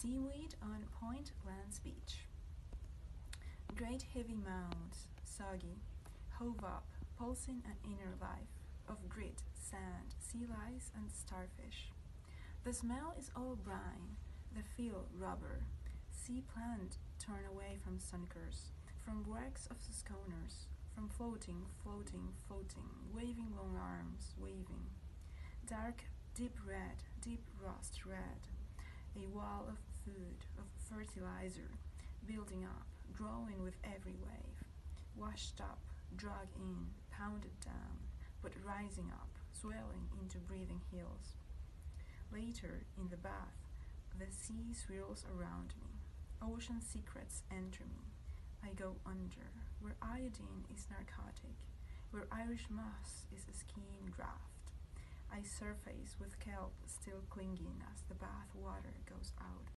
Seaweed on Point Glens Beach. Great heavy mounds, soggy, hove up, pulsing an inner life of grit, sand, sea lice, and starfish. The smell is all brine, the feel rubber. Sea plant torn away from sunkers, from wrecks of schooners, from floating, waving long arms, waving. Dark, deep red, deep rust red. A wall of food, of fertilizer, building up, growing with every wave. Washed up, dragged in, pounded down, but rising up, swelling into breathing hills. Later, in the bath, the sea swirls around me. Ocean secrets enter me. I go under, where iodine is narcotic, where Irish moss is a skiing draft. I surface with kelp still clinging as the bath water goes out